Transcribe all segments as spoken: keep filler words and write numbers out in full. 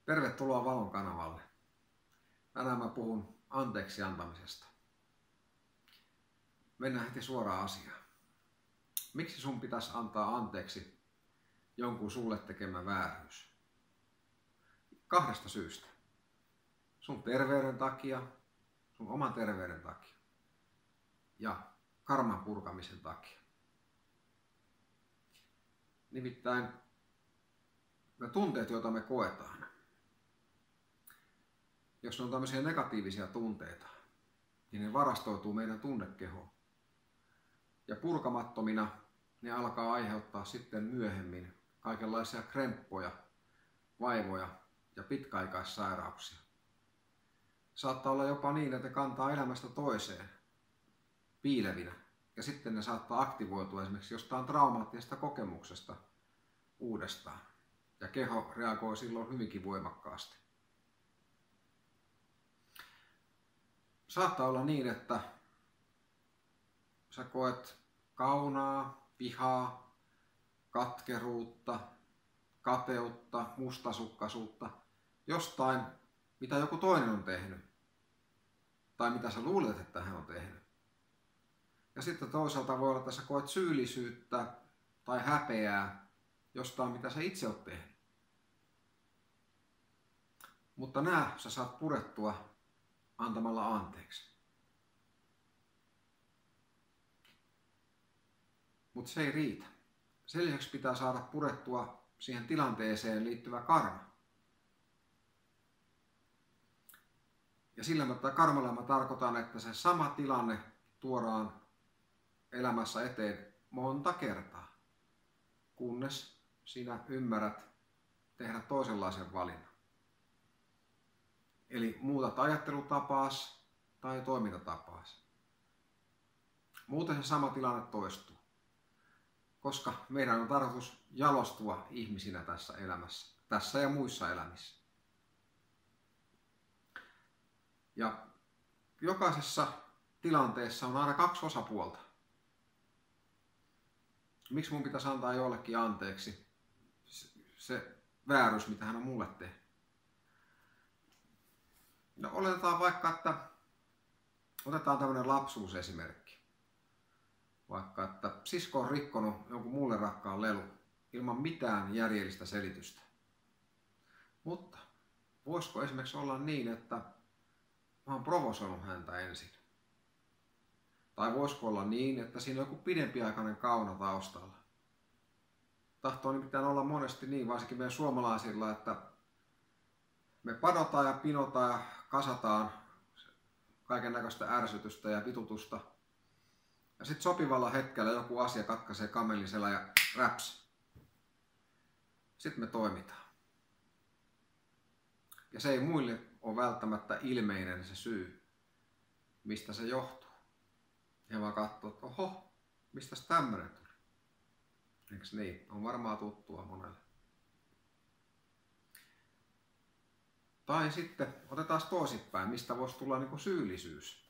Tervetuloa Valon kanavalle. Tänään mä puhun anteeksi antamisesta. Mennään heti suoraan asiaan. Miksi sun pitäisi antaa anteeksi jonkun sulle tekemä vääryys? Kahdesta syystä. Sun terveyden takia, sun oman terveyden takia ja karman purkamisen takia. Nimittäin ne tunteet, joita me koetaan, jos ne on tämmöisiä negatiivisia tunteita, niin ne varastoituu meidän tunnekehoon. Ja purkamattomina ne alkaa aiheuttaa sitten myöhemmin kaikenlaisia kremppoja, vaivoja ja pitkäaikaissairauksia. Saattaa olla jopa niin, että ne kantaa elämästä toiseen piilevinä. Ja sitten ne saattaa aktivoitua esimerkiksi jostain traumaattisesta kokemuksesta uudestaan. Ja keho reagoi silloin hyvinkin voimakkaasti. Saattaa olla niin, että sä koet kaunaa, vihaa, katkeruutta, kateutta, mustasukkaisuutta jostain, mitä joku toinen on tehnyt. Tai mitä sä luulet, että hän on tehnyt. Ja sitten toisaalta voi olla, että sä koet syyllisyyttä tai häpeää jostain, mitä sä itse oot tehnyt. Mutta nää sä saat purettua antamalla anteeksi. Mutta se ei riitä. Sen lisäksi pitää saada purettua siihen tilanteeseen liittyvä karma. Ja sillä mä, karmalla mä tarkoitan, että se sama tilanne tuodaan elämässä eteen monta kertaa, kunnes sinä ymmärrät tehdä toisenlaisen valinnan. Eli muutat ajattelutapaas tai toimintatapaas. Muuten se sama tilanne toistuu. Koska meidän on tarkoitus jalostua ihmisinä tässä elämässä, tässä ja muissa elämissä. Ja jokaisessa tilanteessa on aina kaksi osapuolta. Miksi mun pitäisi antaa jollekin anteeksi se vääryys, mitä hän on mulle tehnyt? No oletetaan vaikka, että otetaan tämmöinen lapsuusesimerkki. Vaikka, että sisko on rikkonut jonkun mulle rakkaan lelun ilman mitään järjellistä selitystä. Mutta voisiko esimerkiksi olla niin, että mä oon provosoinut häntä ensin? Tai voisiko olla niin, että siinä on joku pidempiaikainen kauna taustalla? Tahtoo nimittäin olla monesti niin, varsinkin meidän suomalaisilla, että me padotaan ja pinotaan ja kasataan kaiken näköistä ärsytystä ja vitutusta. Ja sitten sopivalla hetkellä joku asia katkaisee kamelin ja räps. Sitten me toimitaan. Ja se ei muille ole välttämättä ilmeinen se syy, mistä se johtuu. Ja vaan katsoo, että oho, mistäs tämmöinen tuli. Eiks niin? On varmaan tuttua monelle. Tai sitten otetaan toisinpäin, mistä voisi tulla niin kuin syyllisyys.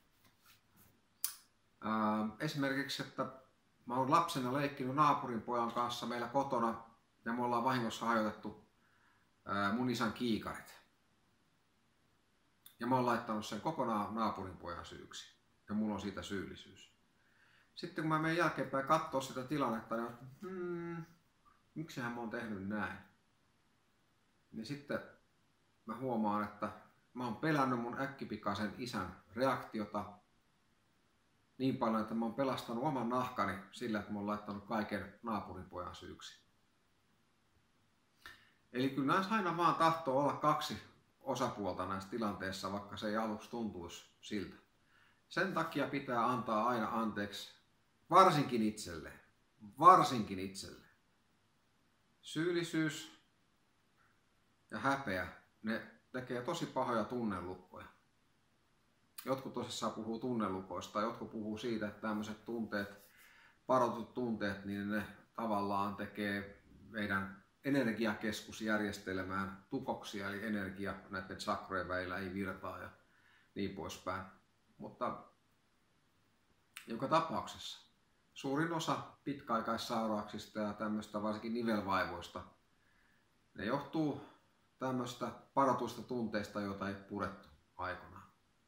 Ää, esimerkiksi, että mä oon lapsena leikkinyt naapurin pojan kanssa meillä kotona ja me ollaan vahingossa hajotettu ää, mun isän kiikarit. Ja mä oon laittanut sen kokonaan naapurin pojan syyksi. Ja mulla on siitä syyllisyys. Sitten kun mä menen jälkeenpäin katsoa sitä tilannetta, niin hmm, miksihän mä oon tehnyt näin? Niin sitten mä huomaan, että mä oon pelännyt mun äkkipikaisen isän reaktiota niin paljon, että mä oon pelastanut oman nahkani sillä, että mä oon laittanut kaiken naapurin pojan syyksi. Eli kyllä näissä aina vaan tahtoo olla kaksi osapuolta näissä tilanteissa, vaikka se ei aluksi tuntuisi siltä. Sen takia pitää antaa aina anteeksi, varsinkin itselleen. Varsinkin itselleen. Syyllisyys ja häpeä, ne tekee tosi pahoja tunnelukkoja. Jotkut tosissaan puhuu tunnelukoista, jotkut puhuu siitä, että tämmöiset tunteet, parotut tunteet, niin ne tavallaan tekee meidän energiakeskusjärjestelmään tukoksia, eli energia näiden chakrojen välillä ei virtaa ja niin poispäin. Mutta joka tapauksessa suurin osa pitkäaikaissairauksista ja tämmöistä varsinkin nivelvaivoista, ne johtuu tämmöistä padotuista tunteista, joita ei purettu aikanaan.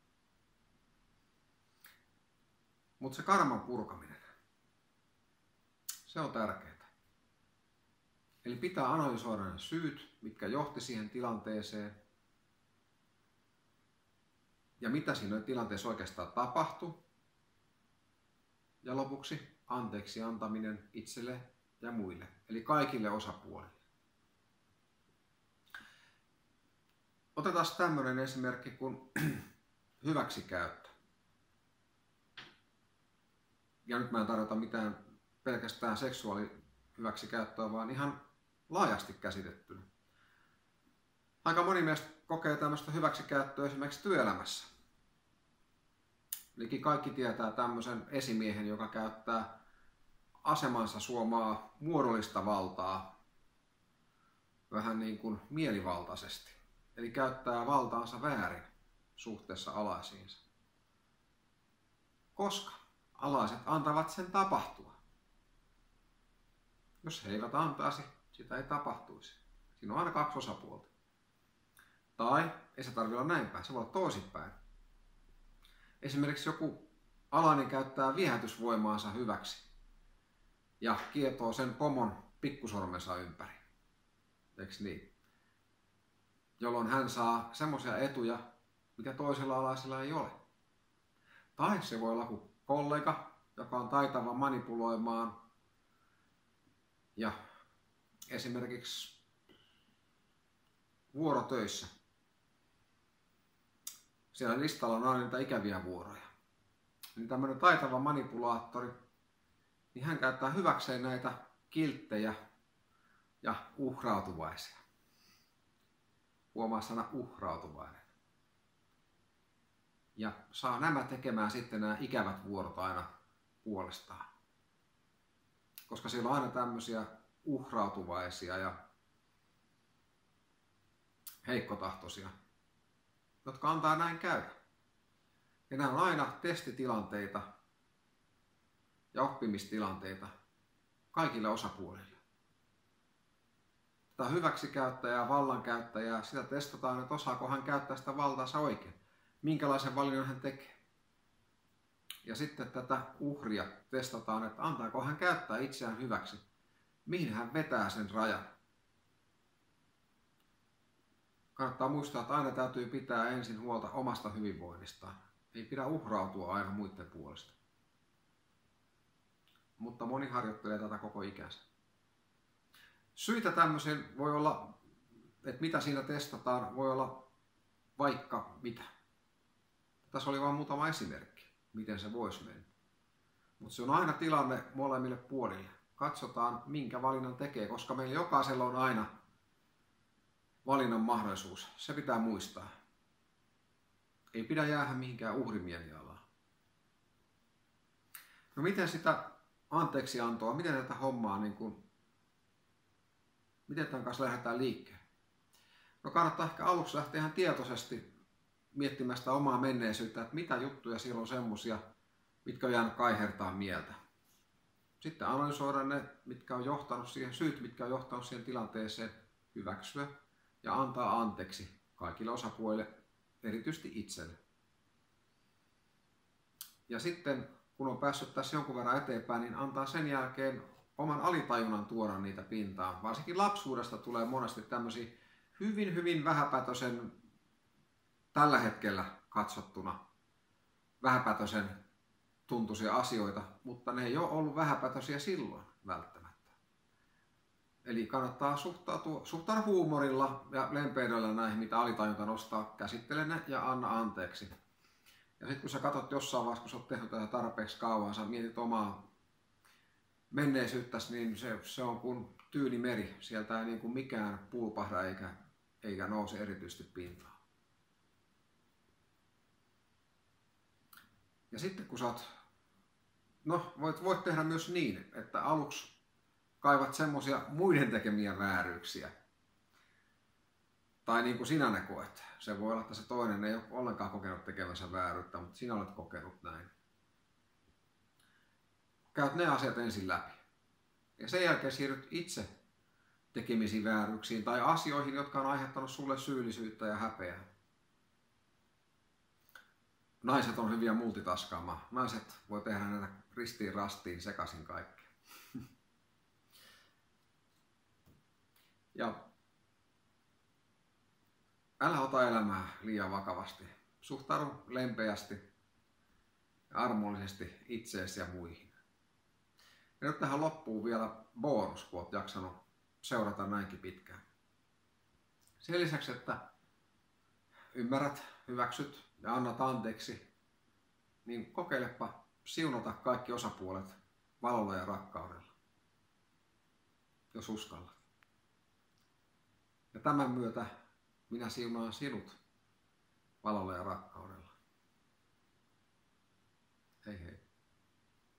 Mutta se karman purkaminen, se on tärkeää. Eli pitää analysoida ne syyt, mitkä johti siihen tilanteeseen. Ja mitä siinä tilanteessa oikeastaan tapahtui. Ja lopuksi anteeksi antaminen itselle ja muille, eli kaikille osapuolille. Otetaan tämmöinen esimerkki kuin hyväksikäyttö. Ja nyt mä en tarjota mitään pelkästään seksuaalihyväksikäyttöä, vaan ihan laajasti käsitettynä. Aika moni meistä kokee tämmöistä hyväksikäyttöä esimerkiksi työelämässä. Eli kaikki tietää tämmöisen esimiehen, joka käyttää asemansa suomaa muodollista valtaa vähän niin kuin mielivaltaisesti. Eli käyttää valtaansa väärin suhteessa alaisiinsa. Koska alaiset antavat sen tapahtua. Jos he eivät antaisi, sitä ei tapahtuisi. Siinä on aina kaksi osapuolta. Tai ei se tarvitse olla näin päin, se voi olla toisinpäin. Esimerkiksi joku alainen käyttää viehätysvoimaansa hyväksi ja kietoo sen pomon pikkusormensa ympäri. Eiks niin? Jolloin hän saa semmoisia etuja, mitä toisella alaisilla ei ole. Tai se voi olla kuin kollega, joka on taitava manipuloimaan ja esimerkiksi vuorotöissä. Siellä listalla on aina niitä ikäviä vuoroja. Niin tämmöinen taitava manipulaattori, niin hän käyttää hyväkseen näitä kilttejä ja uhrautuvaisia. Huomaa sana uhrautuvainen. Ja saa nämä tekemään sitten nämä ikävät vuorot aina puolestaan. Koska siellä on aina tämmöisiä uhrautuvaisia ja heikkotahtoisia, jotka antaa näin käydä. Ja nämä on aina testitilanteita ja oppimistilanteita kaikille osapuolille. Tätä hyväksikäyttäjää, vallankäyttäjää, sitä testataan, että osaako hän käyttää sitä valtaansa oikein. Minkälaisen valinnan hän tekee. Ja sitten tätä uhria testataan, että antaako hän käyttää itseään hyväksi. Mihin hän vetää sen rajan. Kannattaa muistaa, että aina täytyy pitää ensin huolta omasta hyvinvoinnistaan. Ei pidä uhrautua aina muiden puolesta. Mutta moni harjoittelee tätä koko ikänsä. Syitä tämmöisen voi olla, että mitä siinä testataan, voi olla vaikka mitä. Tässä oli vain muutama esimerkki, miten se voisi mennä. Mutta se on aina tilanne molemmille puolille. Katsotaan, minkä valinnan tekee, koska meillä jokaisella on aina valinnan mahdollisuus. Se pitää muistaa. Ei pidä jäädä mihinkään uhrimielialaan. No miten sitä anteeksiantoa, miten tätä hommaa, niin kuin, miten tämän kanssa lähdetään liikkeelle? No kannattaa ehkä aluksi lähteä ihan tietoisesti miettimään sitä omaa menneisyyttä, että mitä juttuja siellä on semmosia, mitkä on jäänyt kaihertaa mieltä. Sitten analysoida ne, mitkä on johtanut siihen, syyt, mitkä on johtanut siihen tilanteeseen, hyväksyä ja antaa anteeksi kaikille osapuolille, erityisesti itselle. Ja sitten, kun on päässyt tässä jonkun verran eteenpäin, niin antaa sen jälkeen oman alitajunnan tuoda niitä pintaan. Varsinkin lapsuudesta tulee monesti tämmöisiä hyvin, hyvin vähäpätöisen, tällä hetkellä katsottuna, vähäpätöisen tuntuisia asioita, mutta ne ei ole ollut vähäpätöisiä silloin välttämättä. Eli kannattaa suhtautua, suhtautua huumorilla ja lempeydellä näihin, mitä alitajunta nostaa, käsittele ne ja anna anteeksi. Ja sitten kun sä katsot jossain vaiheessa, kun sä oot tehnyt tätä tarpeeksi kauan, sä mietit omaa menneisyyttäsi, niin se, se on kuin tyyni meri. Sieltä ei niin kuin mikään pulpahda eikä, eikä nouse erityisesti pintaan. Ja sitten kun sä oot, no voit, voit tehdä myös niin, että aluksi kaivat semmosia muiden tekemiä vääryyksiä. Tai niin kuin sinä ne koet. Se voi olla, että se toinen ei ole ollenkaan kokenut tekemänsä vääryyttä, mutta sinä olet kokenut näin. Käyt ne asiat ensin läpi. Ja sen jälkeen siirryt itse tekemisiin vääryyksiin tai asioihin, jotka on aiheuttanut sulle syyllisyyttä ja häpeää. Naiset on hyviä multitaskaamaan. Naiset voi tehdä näitä ristiin rastiin sekaisin kaikkea. Ja älä ota elämää liian vakavasti. Suhtaudu lempeästi ja armollisesti itseesi ja muihin. Ja nyt tähän loppuu vielä bonus, kun olet jaksanut seurata näinkin pitkään. Sen lisäksi, että ymmärrät, hyväksyt ja annat anteeksi, niin kokeilepa siunata kaikki osapuolet valolla ja rakkaudella, jos uskallat. Ja tämän myötä minä siunaan sinut valolla ja rakkaudella. Hei hei.